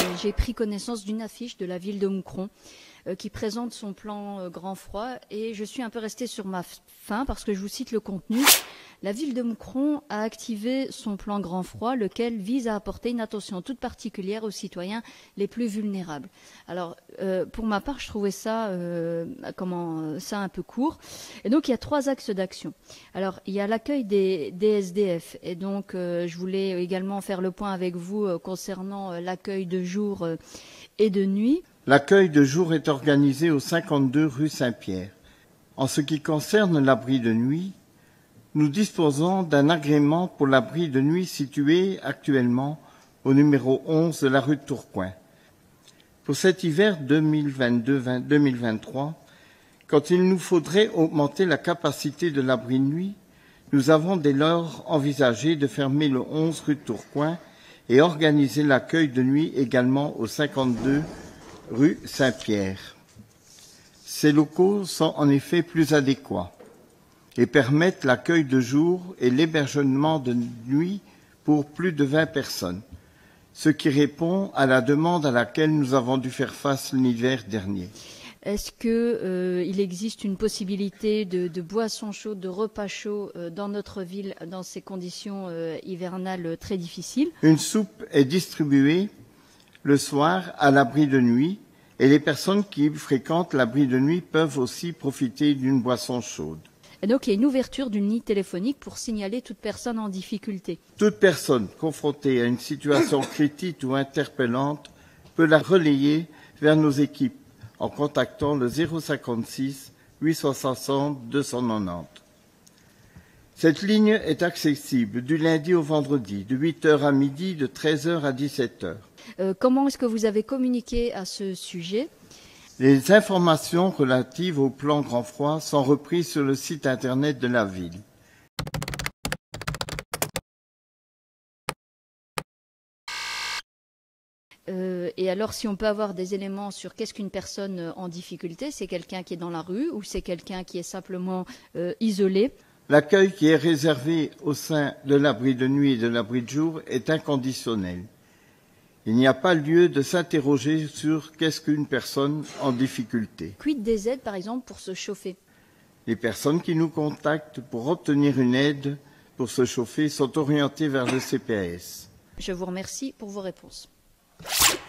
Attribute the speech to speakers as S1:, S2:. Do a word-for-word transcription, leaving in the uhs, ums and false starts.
S1: j'ai pris connaissance d'une affiche de la ville de Moucron euh, qui présente son plan euh, grand froid et je suis un peu restée sur ma faim parce que je vous cite le contenu. La ville de Moucron a activé son plan grand froid, lequel vise à apporter une attention toute particulière aux citoyens les plus vulnérables. Alors, euh, pour ma part, je trouvais ça, euh, comment, ça un peu court. Et donc, il y a trois axes d'action. Alors, il y a l'accueil des, des S D F. Et donc, euh, je voulais également faire le point avec vous euh, concernant euh, l'accueil de jour euh, et de nuit.
S2: L'accueil de jour est organisé au cinquante-deux rue Saint-Pierre. En ce qui concerne l'abri de nuit, nous disposons d'un agrément pour l'abri de nuit situé actuellement au numéro onze de la rue de Tourcoing. Pour cet hiver deux mille vingt-deux deux mille vingt-trois, quand il nous faudrait augmenter la capacité de l'abri de nuit, nous avons dès lors envisagé de fermer le onze rue de Tourcoing et organiser l'accueil de nuit également au cinquante-deux rue Saint-Pierre. Ces locaux sont en effet plus adéquats et permettent l'accueil de jour et l'hébergement de nuit pour plus de vingt personnes, ce qui répond à la demande à laquelle nous avons dû faire face l'hiver dernier.
S1: Est-ce qu'il euh, existe une possibilité de, de boissons chaudes, de repas chauds euh, dans notre ville dans ces conditions euh, hivernales très difficiles?
S2: Une soupe est distribuée le soir à l'abri de nuit et les personnes qui fréquentent l'abri de nuit peuvent aussi profiter d'une boisson chaude.
S1: Et donc, il y a une ouverture d'une ligne téléphonique pour signaler toute personne en difficulté.
S2: Toute personne confrontée à une situation critique ou interpellante peut la relayer vers nos équipes en contactant le zéro cinquante-six huit cent soixante deux cent quatre-vingt-dix. Cette ligne est accessible du lundi au vendredi, de huit heures à midi, de treize heures à dix-sept heures.
S1: Euh, comment est-ce que vous avez communiqué à ce sujet ?
S2: Les informations relatives au plan grand froid sont reprises sur le site internet de la ville.
S1: Euh, et alors, si on peut avoir des éléments sur qu'est-ce qu'une personne en difficulté, c'est quelqu'un qui est dans la rue ou c'est quelqu'un qui est simplement euh, isolé?
S2: L'accueil qui est réservé au sein de l'abri de nuit et de l'abri de jour est inconditionnel. Il n'y a pas lieu de s'interroger sur qu'est-ce qu'une personne en difficulté.
S1: Quid des aides, par exemple, pour se chauffer?
S2: Les personnes qui nous contactent pour obtenir une aide pour se chauffer sont orientées vers le C P A S.
S1: Je vous remercie pour vos réponses.